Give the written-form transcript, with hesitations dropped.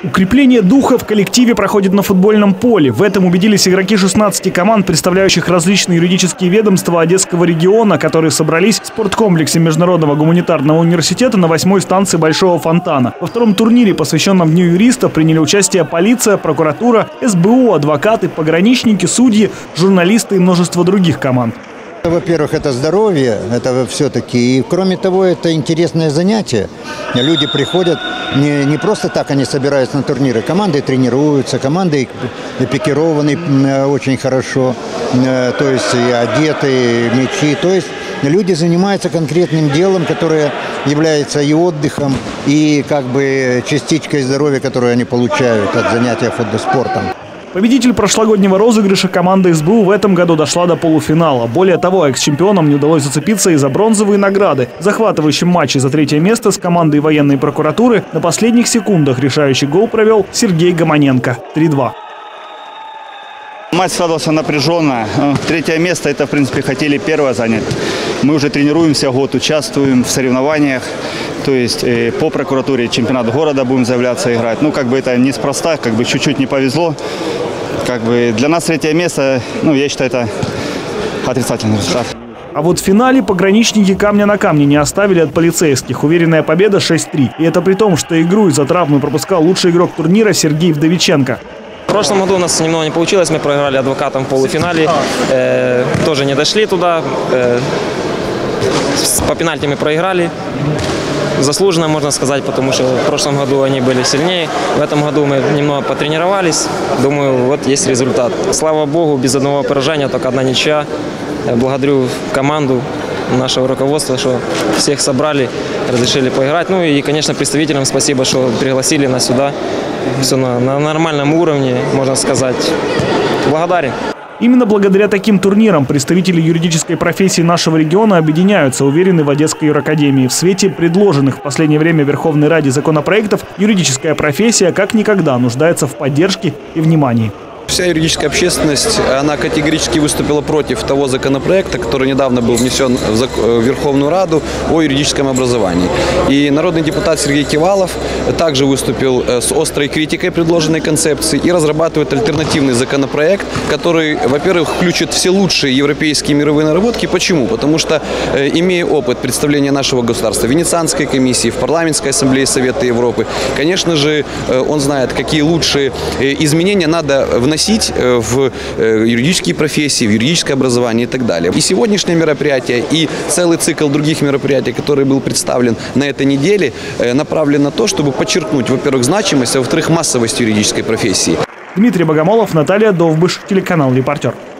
Укрепление духа в коллективе проходит на футбольном поле. В этом убедились игроки 16 команд, представляющих различные юридические ведомства Одесского региона, которые собрались в спорткомплексе Международного гуманитарного университета на 8-й станции Большого Фонтана. Во втором турнире, посвященном Дню юриста, приняли участие полиция, прокуратура, СБУ, адвокаты, пограничники, судьи, журналисты и множество других команд. Во-первых, это здоровье, это все-таки. И кроме того, это интересное занятие. Люди приходят, не просто так они собираются на турниры. Команды тренируются, команды пикированы очень хорошо, то есть и одеты, и мячи. То есть люди занимаются конкретным делом, которое является и отдыхом, и как бы частичкой здоровья, которую они получают от занятия футбол-спортом. Победитель прошлогоднего розыгрыша команда СБУ в этом году дошла до полуфинала. Более того, экс-чемпионам не удалось зацепиться и за бронзовые награды. В захватывающем матче за третье место с командой военной прокуратуры на последних секундах решающий гол провел Сергей Гомоненко. 3-2. Матч складывался напряженно. Третье место, это, в принципе, хотели первое занять. Мы уже тренируемся год, участвуем в соревнованиях. То есть по прокуратуре чемпионат города будем заявляться играть. Ну, как бы это неспроста, как бы чуть-чуть не повезло. Как бы для нас третье место, ну, я считаю, это отрицательный результат. А вот в финале пограничники камня на камне не оставили от полицейских. Уверенная победа 6-3. И это при том, что игру из-за травмы пропускал лучший игрок турнира Сергей Вдовиченко. В прошлом году у нас немного не получилось, мы проиграли адвокатам в полуфинале, тоже не дошли туда, по пенальти мы проиграли, заслуженно, можно сказать, потому что в прошлом году они были сильнее, в этом году мы немного потренировались, думаю, вот есть результат. Слава Богу, без одного поражения, только одна ничья. Благодарю команду, нашего руководства, что всех собрали, разрешили поиграть. Ну и, конечно, представителям спасибо, что пригласили нас сюда. Все на нормальном уровне, можно сказать. Благодарен. Именно благодаря таким турнирам представители юридической профессии нашего региона объединяются, уверены в Одесской юракадемии. В свете предложенных в последнее время в Верховной Раде законопроектов юридическая профессия как никогда нуждается в поддержке и внимании. Вся юридическая общественность, она категорически выступила против того законопроекта, который недавно был внесен в Верховную Раду о юридическом образовании. И народный депутат Сергей Кивалов также выступил с острой критикой предложенной концепции и разрабатывает альтернативный законопроект, который, во-первых, включит все лучшие европейские мировые наработки. Почему? Потому что, имея опыт представления нашего государства в Венецианской комиссии, в Парламентской ассамблее Совета Европы, конечно же, он знает, какие лучшие изменения надо вносить в юридические профессии, в юридическое образование и так далее. И сегодняшнее мероприятие, и целый цикл других мероприятий, который был представлен на этой неделе, направлен на то, чтобы подчеркнуть, во-первых, значимость, а во-вторых, массовость юридической профессии. Дмитрий Богомолов, Наталья Довбыш, телеканал «Репортер».